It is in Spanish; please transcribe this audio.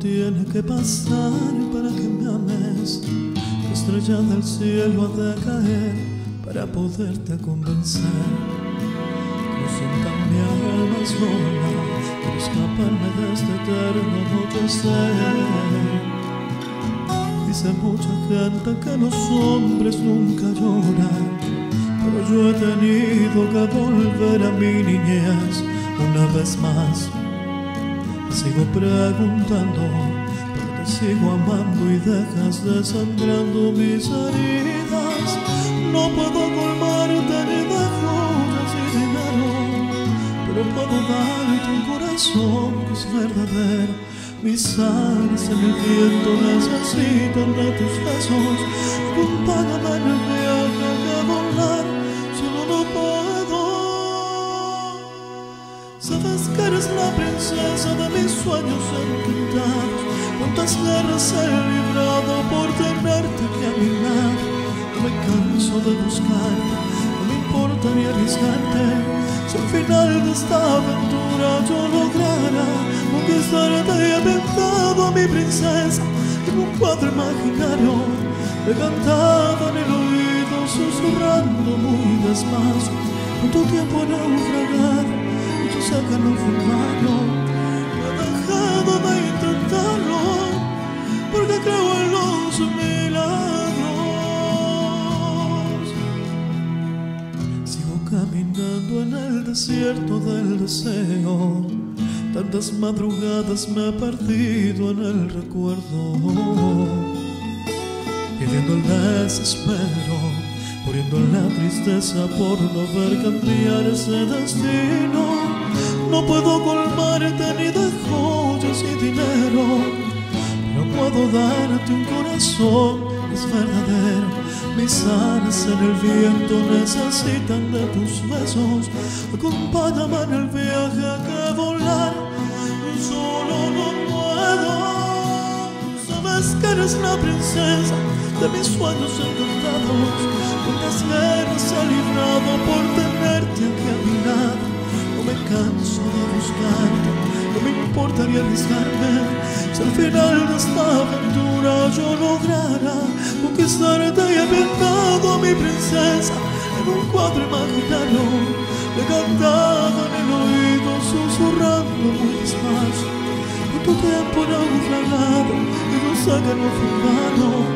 tiene que pasar para que me ames. La estrella del cielo ha de caer para poderte convencer. Cruzando mi alma sola para escaparme de este eterno anochecer. Dice mucha gente que los hombres nunca lloran, pero yo he tenido que volver a mi niñez una vez más. Sigo preguntando, pero te sigo amando y dejas desangrando mis heridas. No puedo colmarte ni de joyas y dinero, pero puedo darte un corazón que es verdadero. Mis alas en el viento necesitan de tus besos. Acompáñame en el viaje de volar, solo no puedo. Sabes que eres la princesa de mis sueños encantados. Cuántas guerras he librado por tenerte aquí a mi lado. No me canso de buscarte, no me importa ni arriesgarte. Si al final de esta aventura yo lograra conquistarte, y he pintado a mi princesa en un cuadro imaginario. Le cantaba en el oído susurrando muy despacio. Cuánto tiempo he naufragado, yo sé que no fue en vano. No he dejado de intentarlo, porque creo en los milagros. Sigo caminando en el desierto del deseo. Tantas madrugadas me he perdido en el recuerdo, viviendo el desespero, muriendo en la tristeza por no ver cambiar ese destino. No puedo colmarte ni de joyas y dinero, pero puedo darte un corazón que es verdadero. Mis alas en el viento necesitan de tus besos. Acompáñame en el viaje que volar solo no puedo. Sabes que eres la princesa de mis sueños encantados. Cuántas guerras he librado por tenerte aquí a mi lado. No me canso de buscarte, no me importa ni arriesgarme. Si al final de esta aventura yo lograra conquistarte, y he pintado a mi princesa en un cuadro imaginario. Le cantaba en el oído susurrando muy despacio. Cuánto tiempo naufragado y yo sé que no fue en vano.